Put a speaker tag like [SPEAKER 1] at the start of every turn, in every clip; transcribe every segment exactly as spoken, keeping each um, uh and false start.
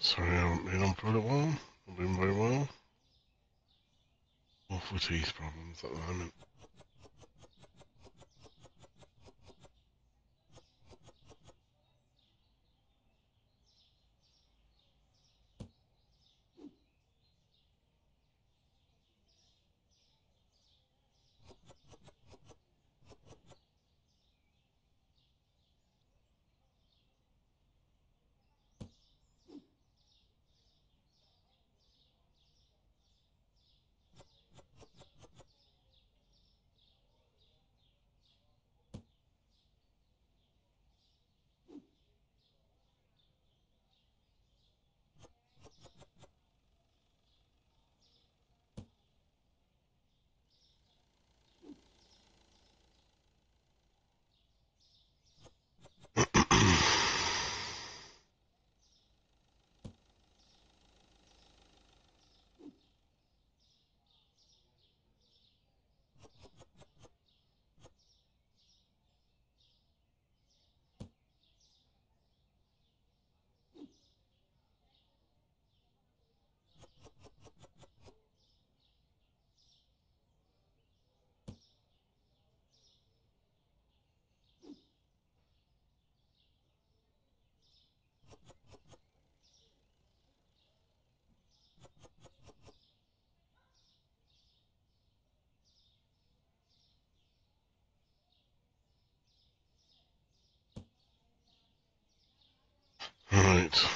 [SPEAKER 1] Sorry, I haven't been on for a little while. I've been very well. Awful teeth problems at the moment. Right.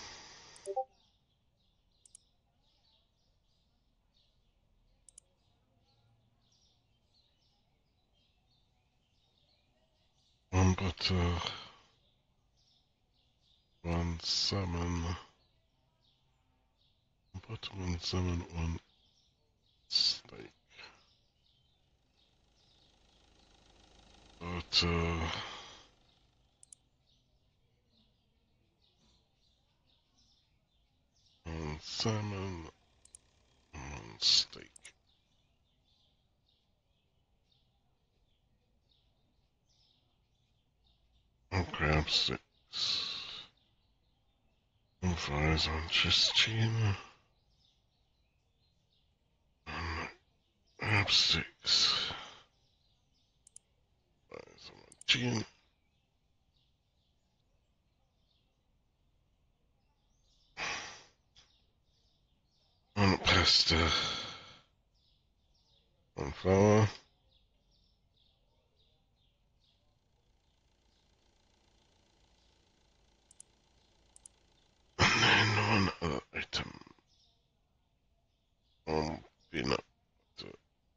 [SPEAKER 1] One butter, one salmon, one butter, one salmon, one steak. Butter, one salmon, one steak. One crab sticks. One fries on Chistina. One crab sticks. Fries on chicken. One pasta. One flour. And then one other item. One peanut butter.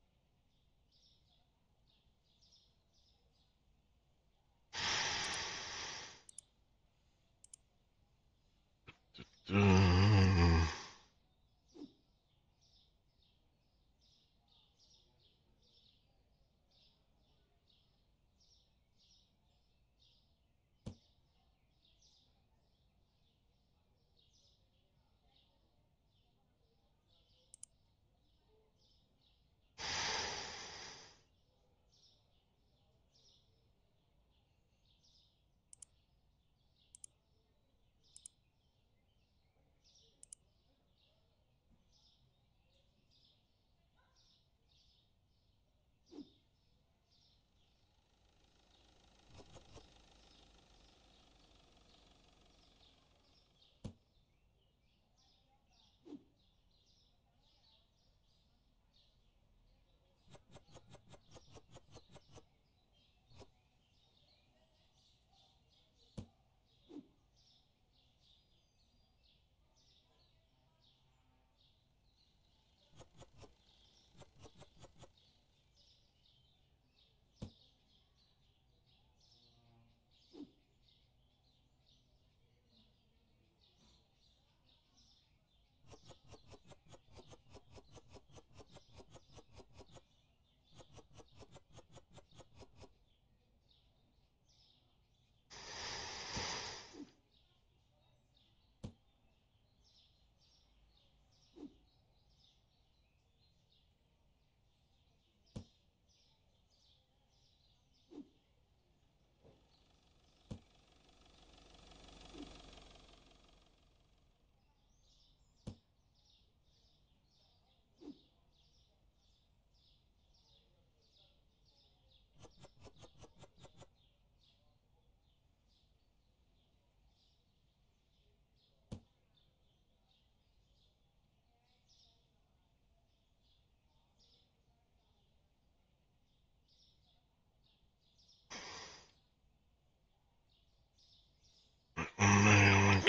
[SPEAKER 1] Mm.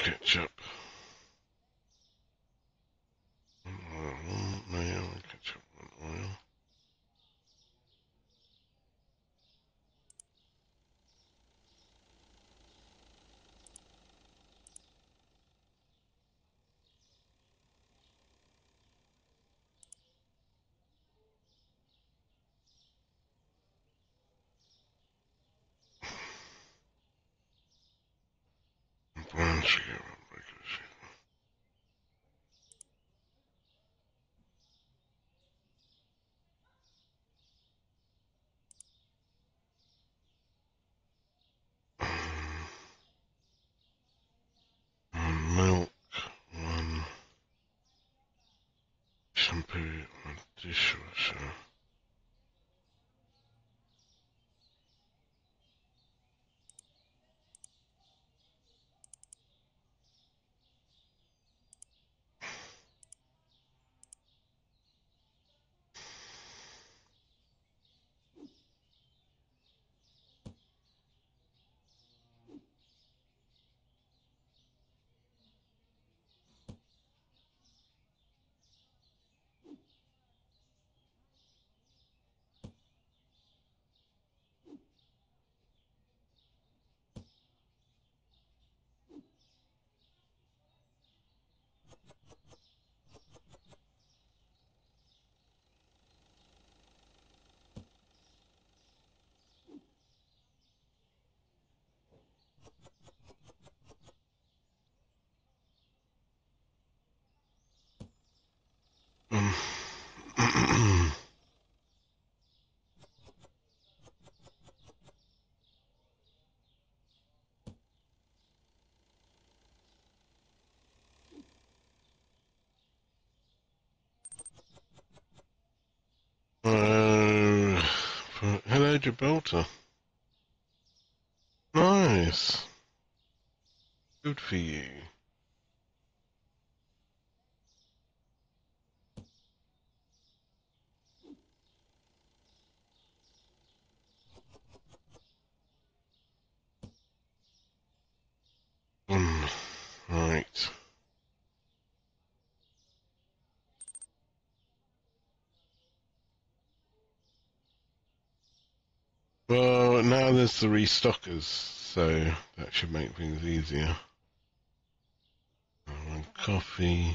[SPEAKER 1] ketchup. One oil, one mayo, one ketchup, one oil. Brown sugar, regular sugar. One milk, one shampoo, one dishwasher. Um, uh, hello, Gibraltar. Nice. Good for you. Um, right. Well, now there's the restockers, so that should make things easier. One coffee,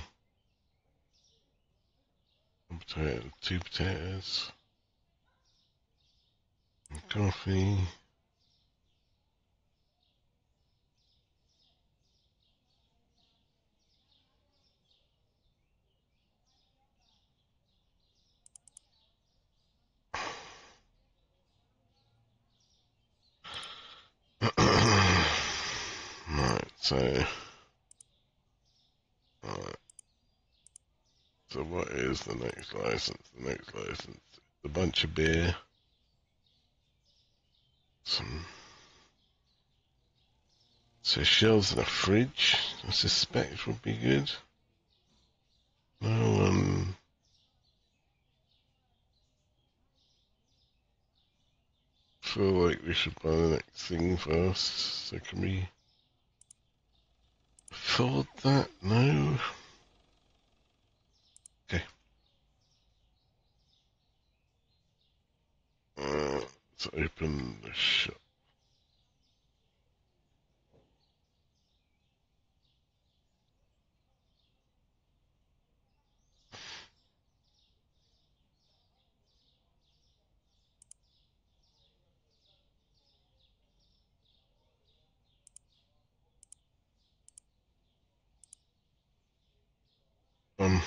[SPEAKER 1] one potato, two potatoes, one coffee. Right, so, right. So what is the next license? The next license, a bunch of beer, some, so shelves in a fridge, I suspect would be good. No one, feel like we should buy the next thing first, so can we afford that? No? Okay. Uh, let's open the shop. Um,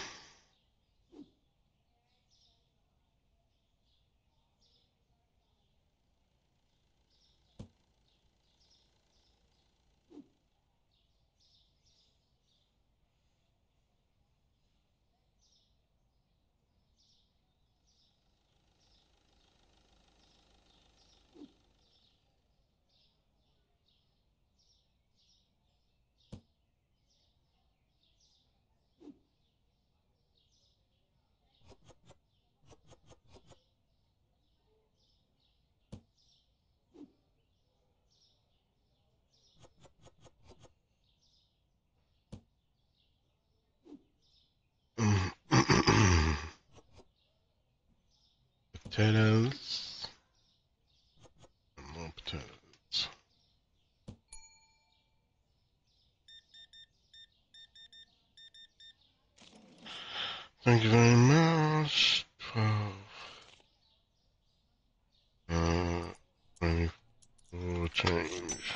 [SPEAKER 1] Potatoes. And more potatoes. Thank you very much. Twelve. Uh, twenty-four change.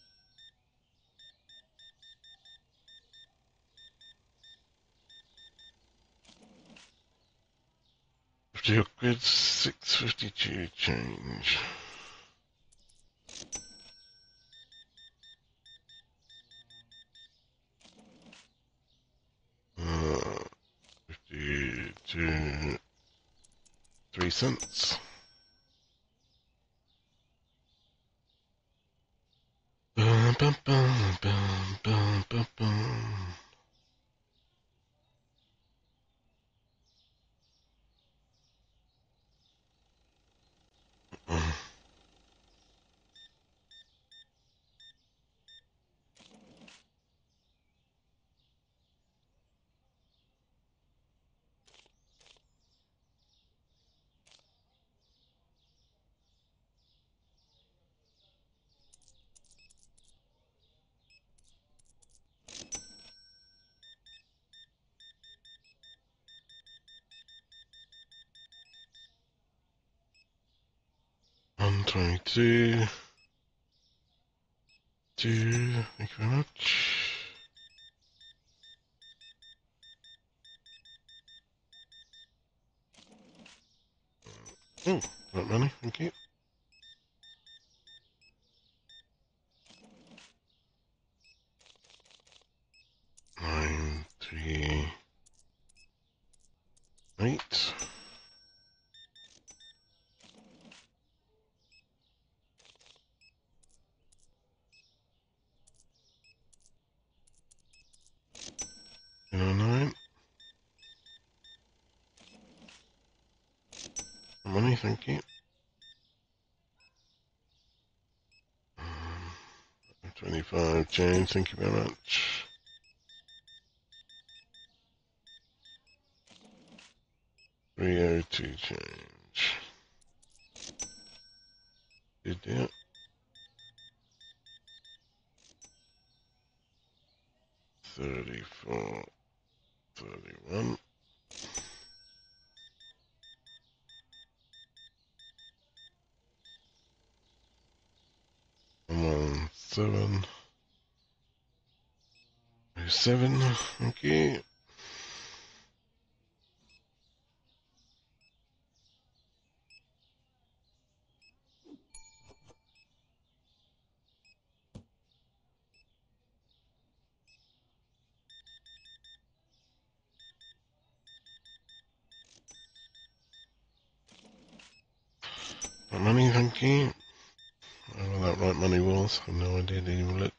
[SPEAKER 1] fifty upgrades, six fifty-two change. Uh, fifty-two, three cents. Bum, bum, bum, bum, bum, bum, bum. one twenty-two. Two. Thank you very much. Oh, got money. Thank you. Nine, three, eight. Zero, nine. Money, thank you. Um, twenty-five change, thank you very much. three oh two change. Good deal. thirty-four, thirty-one. One, seven. Seven, thank you. Money, thank you. Whatever that right money was, I have no idea, didn't even look.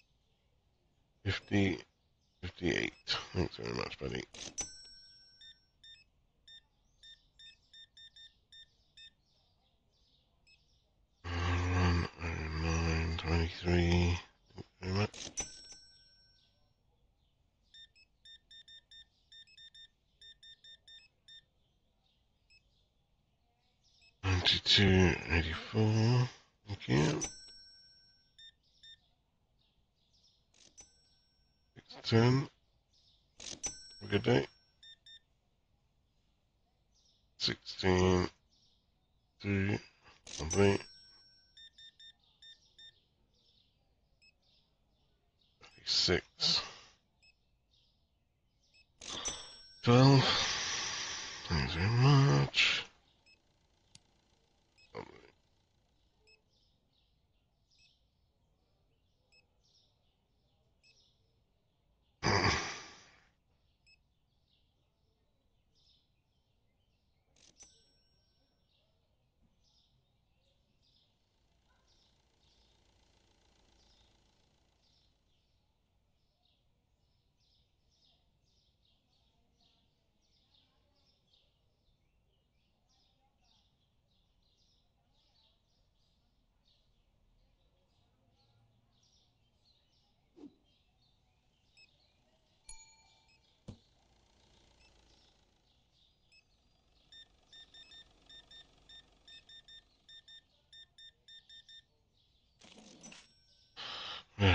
[SPEAKER 1] fifty, fifty-eight. Thanks very much, buddy. one oh nine, twenty-three. Thank you very much. ninety-two, eighty-four. Thank you. six ten. Have a good day. sixteen, two, lovely. thirty-six. twelve. Thanks very much.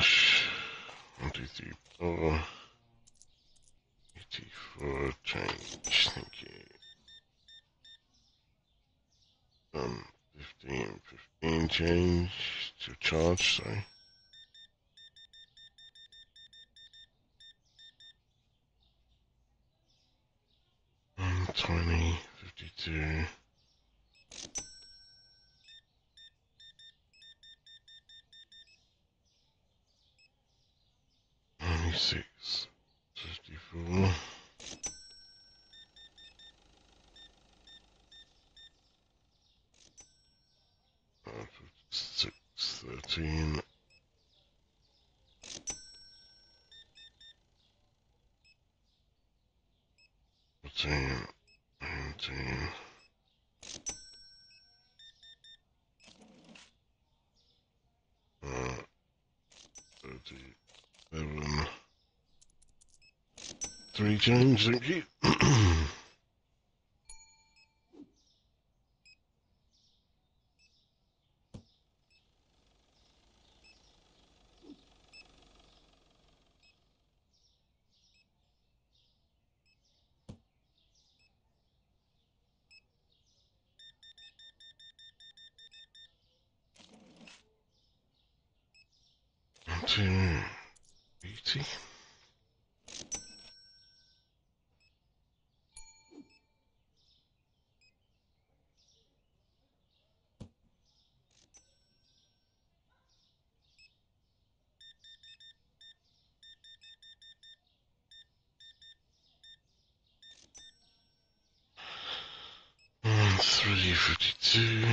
[SPEAKER 1] dash one two three four eighty-four change. Thank you. Um, fifteen fifteen change to charge. Sorry. Um, twenty fifty-two. Twenty-six fifty-four. Uh, fifty-six thirteen. Fourteen nineteen. Uh, thirty-seven. Three change, thank you. Two eighty. And three fifty-two.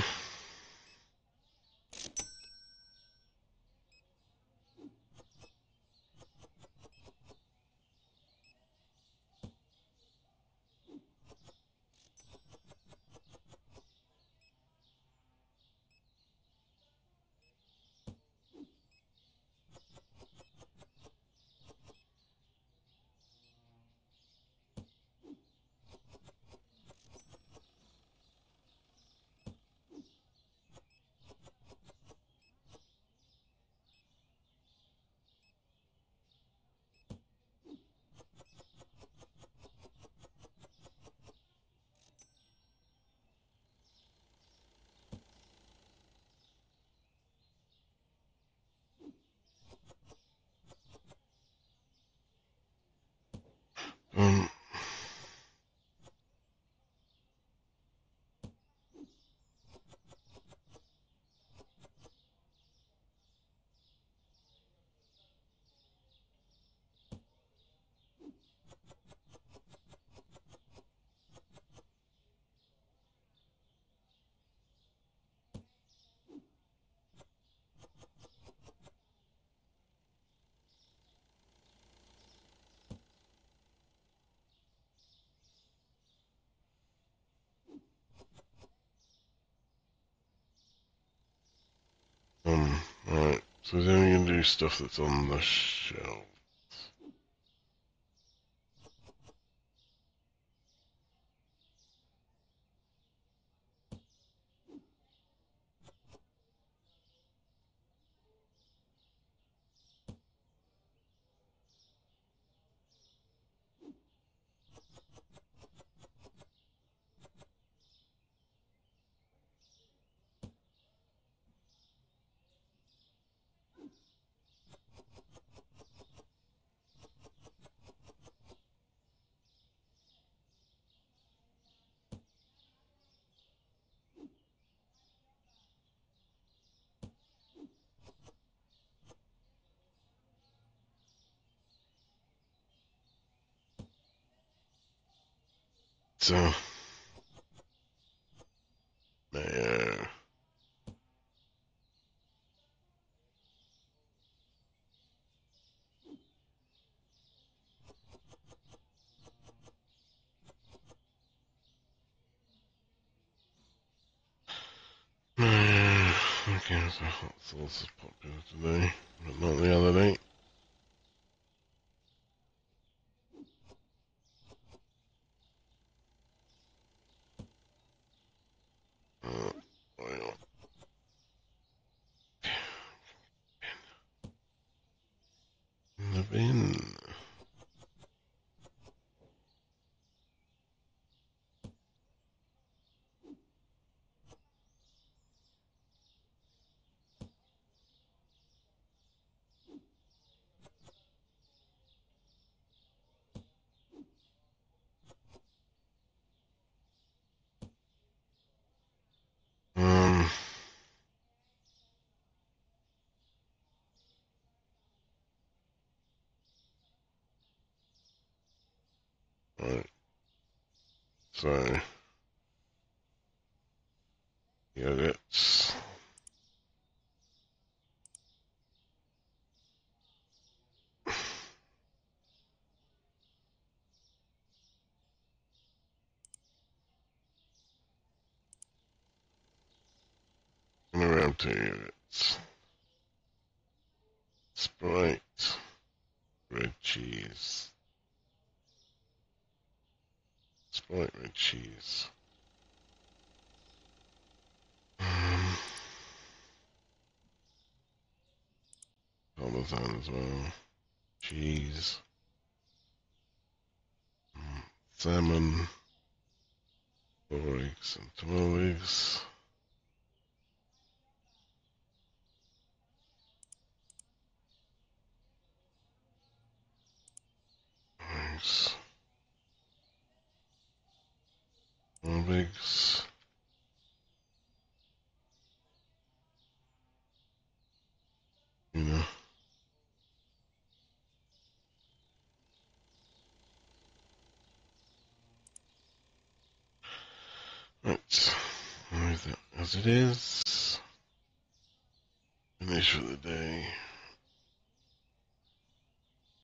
[SPEAKER 1] Um, um, alright. So then we can do stuff that's on the shelf. So, uh, uh, okay, so hot sauce is popular today, but not the other day. Uh, oil. So, yogurts. And around two yogurts. Sprite. Red cheese. Sprite, red cheese. Um, Parmesan as well. Cheese. Um, salmon. Four eggs and twelve eggs. Eggs. Twelve eggs. You know. Right. Leave that as it is. Finish for the day.